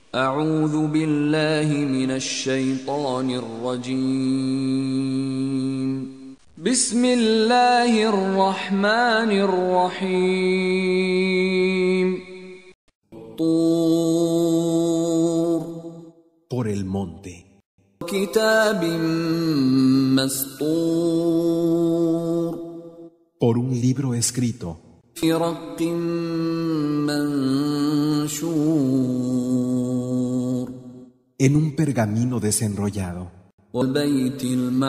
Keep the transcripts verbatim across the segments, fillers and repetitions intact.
أعوذ بالله من الشيطان الرجيم. بسم الله الرحمن الرحيم. طور. Por el monte. كتاب مسطور. Por un libro escrito. في رق منشور. En un pergamino desenrollado. والبيت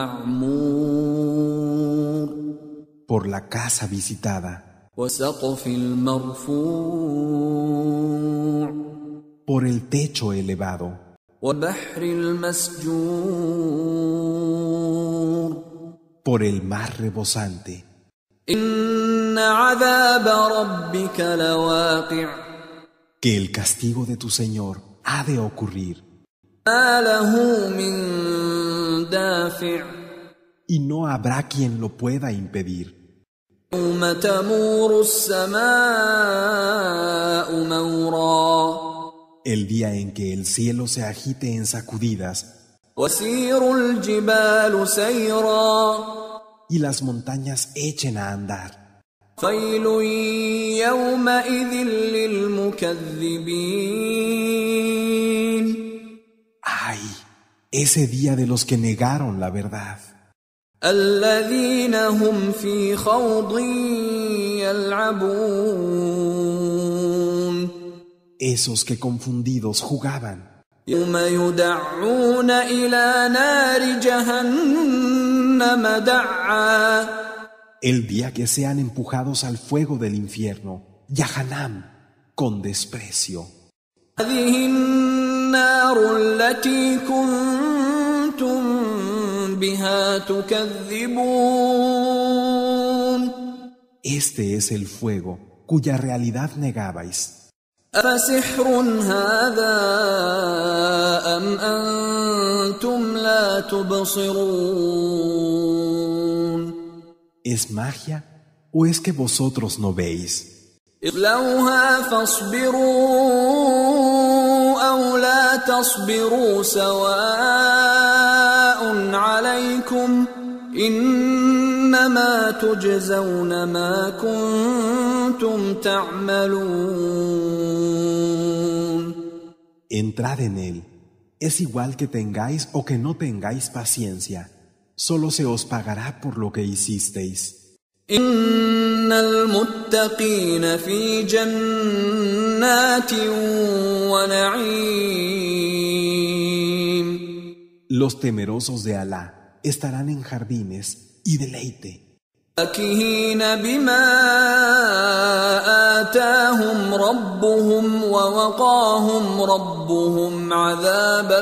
المعمور. Por la casa visitada. وسقف المرفوع. Por el techo elevado. والبحر المسجور. Por el mar rebosante. إن عذاب ربك لواقع. Que el castigo de tu Señor ha de ocurrir. ما له من دافع. Y no habrá quien lo pueda impedir. يوم تمور السماء مورا. El día en que el cielo se agite en sacudidas. وسير الجبال سيرا. Y las montañas echen a andar. فيل يومئذ للمكذبين. ¡Ay! Ese día de los que negaron la verdad. الذين هم في خوض يلعبون. Esos que confundidos jugaban. يوم يدعون إلى نار جهنم دعا. El día que sean empujados al fuego del infierno, Yahanam, con desprecio. هذه النار التي كنتم بها تكذبون. Este es el fuego cuya realidad negabais. أفسحر هذا أم أنتم لا تبصرون. ¿Es magia o es que vosotros no veis? اصلوها فاصبروا أو لا تصبروا سواء عليكم إنما تجزون ما كنتم تعملون. Entrad en él. Es igual que tengáis o que no tengáis paciencia. Solo se os pagará por lo que hicisteis. إن المتقين في جنات ونعيم. Los temerosos de Alá estarán en jardines y deleite. فاكهين بما آتاهم ربهم ووقاهم ربهم عذاب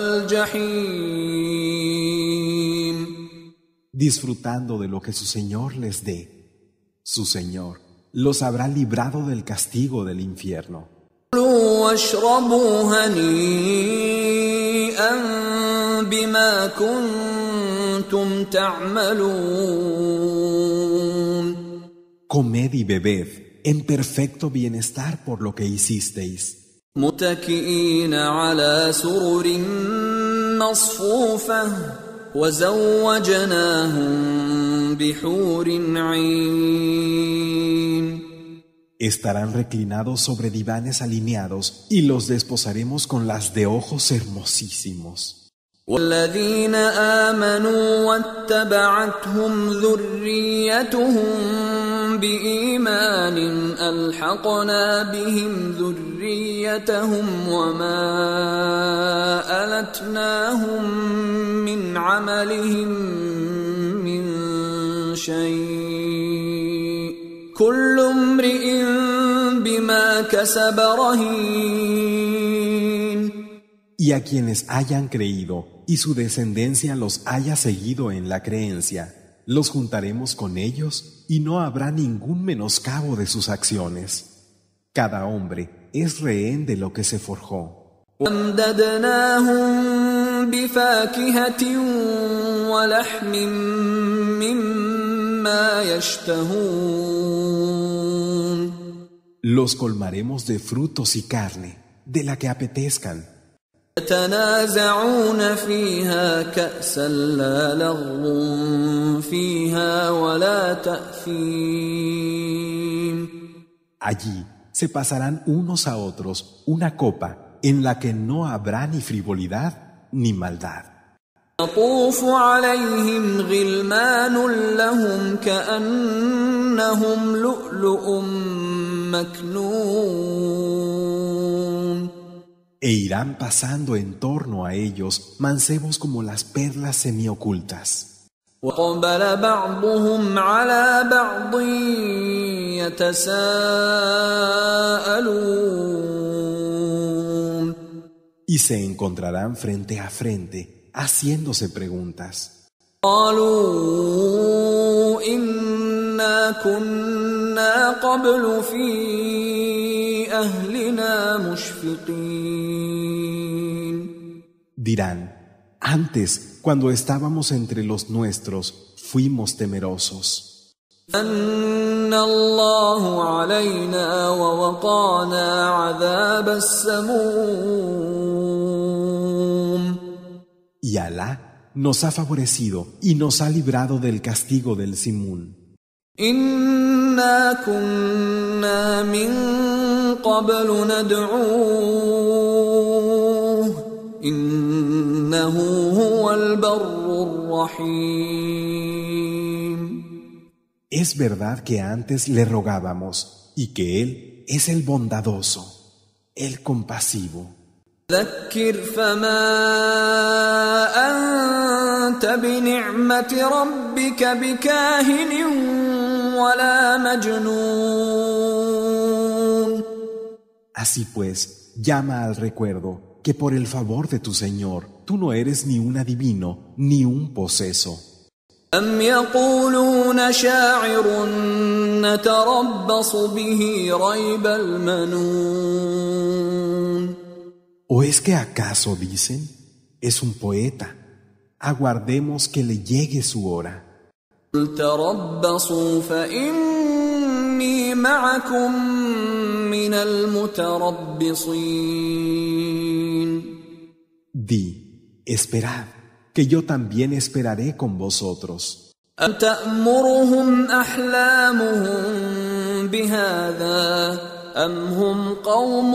الجحيم. Disfrutando de lo que su Señor les dé. Su Señor los habrá librado del castigo del infierno. كلوا واشربوا هنيئا بما كنتم تعملون. Comed y bebed en perfecto bienestar por lo que hicisteis. متكئين على سرر مصفوفة وزوجناهم بحور عين. Estarán reclinados sobre divanes alineados y los desposaremos con las de ojos hermosísimos. والذين آمنوا واتبعتهم ذريتهم بإيمان ألحقنا بهم ذريتهم وما ألتناهم من عملهم من شيء كل امرئ بما كسب رهين. Y a quienes hayan creído y su descendencia los haya seguido en la creencia, los juntaremos con ellos y no habrá ningún menoscabo de sus acciones. Cada hombre es rehén de lo que se forjó. وَأَمْدَدْنَاهُمْ بِفَاكِهَةٍ وَلَحْمٍ مِّمَّا يَشْتَهُونَ. Los colmaremos de frutos y carne, de la que apetezcan. يتنازعون فيها كأسا لا لغو فيها ولا تأثيم. Allí se pasarán unos a otros una copa en la que no habrá ni frivolidad ni maldad. يطوف عليهم غلمان لهم كأنهم لؤلؤ مكنون. E irán pasando en torno a ellos mancebos como las perlas semiocultas. وَقَبَلَ بَعْضُهُمْ عَلَى بَعْضٍ يَتَسَاءَلُونَ. Y se encontrarán frente a frente, haciéndose preguntas. قَالُوا إِنَّا كُنَّا قَبْلُ فِي أَهْلِنَا مُشْفِقِينَ. Dirán, antes, cuando estábamos entre los nuestros, fuimos temerosos. مَنَّ اللَّهُ عَلَيْنَا وَوَقَانَا عَذَابَ السَّمُومِ. Y Alá nos ha favorecido y nos ha librado del castigo del Simún. إِنَّا كُنَّا مِن قَبْلُ نَدْعُوهُ إِنَّهُ هُوَ الْبَرُّ الرَّحِيمُ. Es verdad que antes le rogábamos y que Él es el bondadoso, el compasivo. ذَكِّرْ فَمَا أَنْتَ بِنِعْمَةِ رَبِّكَ بِكَاهِنٍ وَلَا مَجْنُونٍ. Así pues, llama al recuerdo que por el favor de tu Señor, tú no eres ni un adivino ni un poseso. أَمْ يَقُولُونَ شَاعِرٌ نَتَرَبَّصُ بِهِ رَيْبَ الْمَنُونِ. ¿O es que acaso dicen, es un poeta, aguardemos que le llegue su hora? قُلْ تَرَبَّصُوا فَإِنِّي مَعَكُمْ مِنَ الْمُتَرَبِّصِينَ. Di, esperad, que yo también esperaré con vosotros. أَمْ تَأْمُرُهُمْ أَحْلَامُهُمْ بِهَذَا أَمْ هُمْ قَوْمٌ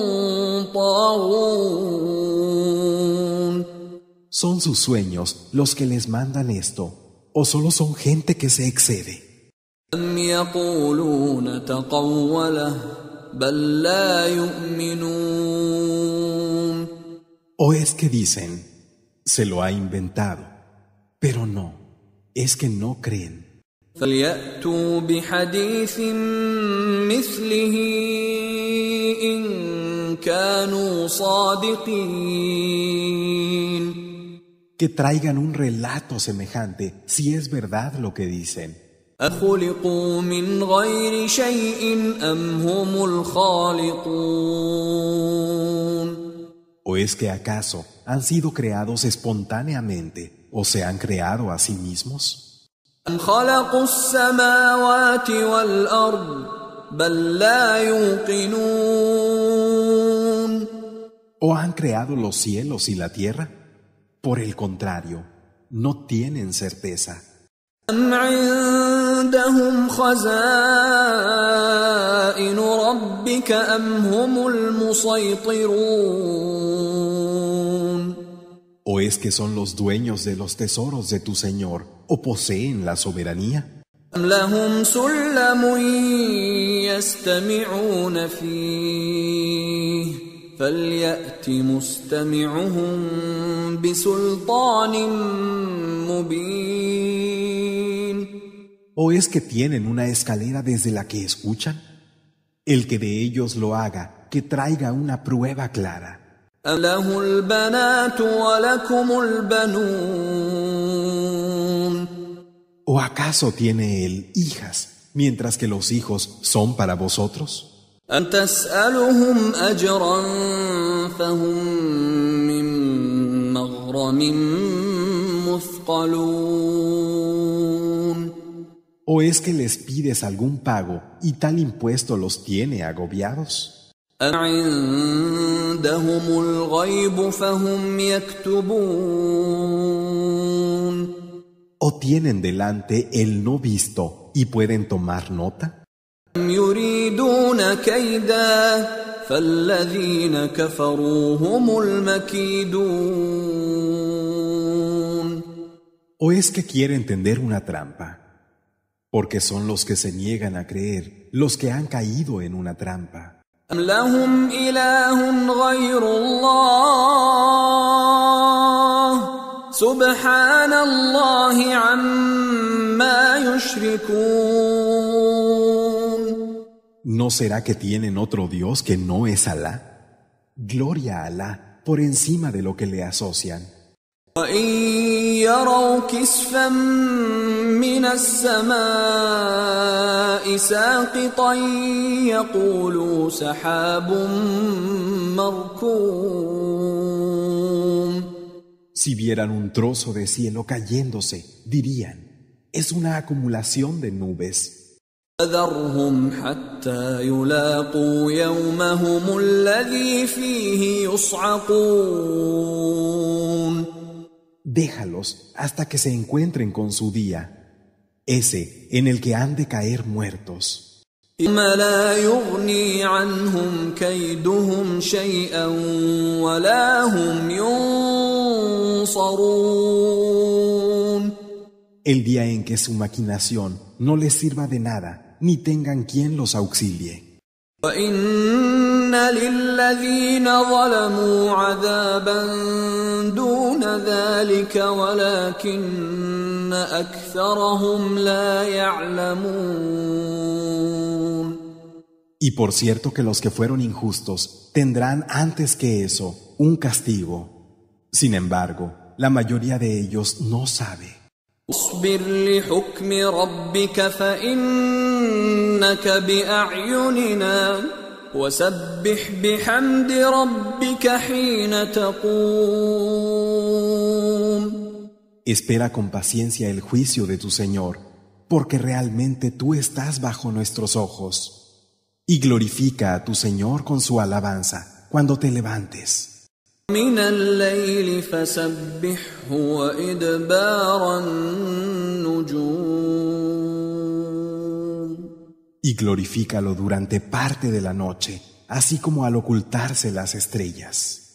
طَاغُونَ. ¿Son sus sueños los que les mandan esto, o solo son gente que se excede? أَمْ يَقُولُونَ تَقَوَّلَهُ بَل لَّا يُؤْمِنُونَ. ¿O es que dicen, se lo ha inventado? Pero no, es que no creen. فَلْيَأْتُوا بِحَدِيثٍ مِثْلِهِ إِن كَانُوا صَادِقِينَ. Que traigan un relato semejante si es verdad lo que dicen. أَخُلِقُوا مِنْ غَيْرِ شَيْءٍ أَمْ هُمُ الْخَالِقُونَ. ¿O es que acaso han sido creados espontáneamente o se han creado a sí mismos? أَمْ خَلَقُوا السَّمَاوَاتِ وَالْأَرْضَ بَل لَّا يُوقِنُونَ. ¿O han creado los cielos y la tierra? Por el contrario, no tienen certeza. أَمْ عِندَهُمْ خَزَائِنُ رَبِّكَ أَمْ هُمُ الْمُصَيْطِرُونَ. ¿O es que son los dueños de los tesoros de tu Señor o poseen la soberanía? أَمْ لَهُمْ سُلَّمٌ يَسْتَمِعُونَ فِيهِ فَلْيَأْتِ مُسْتَمِعُهُم بِسُلْطَانٍ مُّبِينٍ. ¿O es que tienen una escalera desde la que escuchan? El que de ellos lo haga, que traiga una prueba clara. أَمْ لَهُ الْبَنَاتُ وَلَكُمُ الْبَنُونَ. ¿O acaso tiene él hijas, mientras que los hijos son para vosotros? أَمْ تَسْأَلُهُمْ أَجْرًا فَهُمْ مِنْ مَغْرَمٍ مُثْقَلُونَ. ¿O es que les pides algún pago y tal impuesto los tiene agobiados? أَمْ عندهم الغيب فهم يكتبون ¿O tienen delante el no visto y pueden tomar nota? أم يريدون كيدا فالذين كفروا هم المكيدون ¿O es que quieren tender una trampa? Porque son los que se niegan a creer, los que han caído en una trampa. أم لهم إله غير الله سبحان الله عما يشركون ¿No será que tienen otro Dios que no es Alá? Gloria a Alá por encima de lo que le asocian. وإن يروا كسفا من السماء ساقطا يقولوا سحاب مركوم Si vieran un trozo de cielo cayéndose, dirían, es una acumulación de nubes. فذرهم حتى يلاقوا يومهم الذي فيه يصعقون Déjalos hasta que se encuentren con su día, ese en el que han de caer muertos. يوم لا يغني عنهم كيدهم شيئا ولا هم ينصرون El día en que su maquinación no les sirva de nada, ni tengan quien los auxilie. وإن للذين ظلموا عذابا دون ذلك ولكن أكثرهم لا يعلمون Y por cierto que los que fueron injustos tendrán antes que eso un castigo. Sin embargo, la mayoría de ellos no sabe. اصبر لحكم ربك فإنك بأعيننا وسبح بحمد ربك حين تقوم Espera con paciencia el juicio de tu Señor, porque realmente tú estás bajo nuestros ojos. Y glorifica a tu Señor con su alabanza cuando te levantes. من الليل فسبحه وإدبار النجوم Y glorifícalo durante parte de la noche, así como al ocultarse las estrellas.